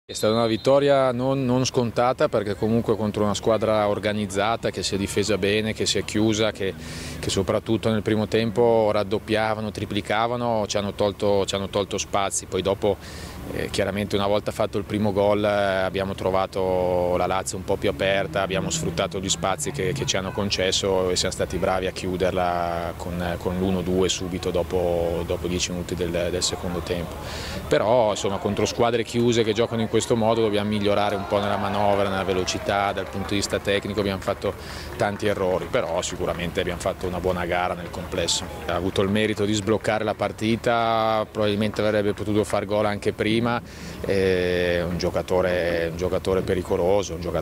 È stata una vittoria non scontata, perché comunque contro una squadra organizzata che si è difesa bene, che si è chiusa, che soprattutto nel primo tempo raddoppiavano, triplicavano, ci hanno tolto spazi. Poi dopo chiaramente una volta fatto il primo gol abbiamo trovato la Lazio un po' più aperta, abbiamo sfruttato gli spazi che ci hanno concesso e siamo stati bravi a chiuderla con l'1-2 subito dopo 10 minuti del secondo tempo. Però insomma, contro squadre chiuse che giocano in questo modo dobbiamo migliorare un po' nella manovra, nella velocità, dal punto di vista tecnico abbiamo fatto tanti errori, però sicuramente abbiamo fatto una buona gara nel complesso. Ha avuto il merito di sbloccare la partita, probabilmente avrebbe potuto far gol anche prima. È un giocatore pericoloso, un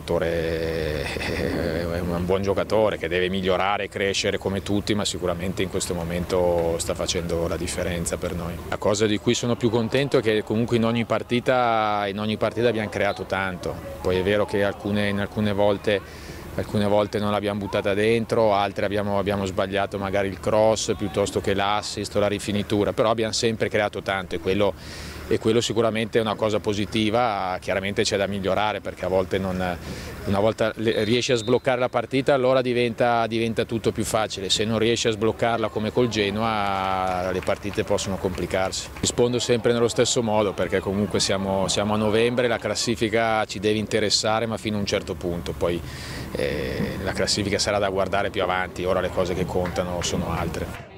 buon giocatore che deve migliorare e crescere come tutti, ma sicuramente in questo momento sta facendo la differenza per noi. La cosa di cui sono più contento è che comunque in ogni partita abbiamo creato tanto. Poi è vero che in alcune volte non l'abbiamo buttata dentro, altre abbiamo sbagliato magari il cross piuttosto che l'assist o la rifinitura, però abbiamo sempre creato tanto e quello sicuramente è una cosa positiva. Chiaramente c'è da migliorare, perché a volte una volta riesci a sbloccare la partita allora diventa tutto più facile, se non riesci a sbloccarla come col Genoa le partite possono complicarsi. Rispondo sempre nello stesso modo, perché comunque siamo a novembre, la classifica ci deve interessare ma fino a un certo punto, poi la classifica sarà da guardare più avanti, ora le cose che contano sono altre.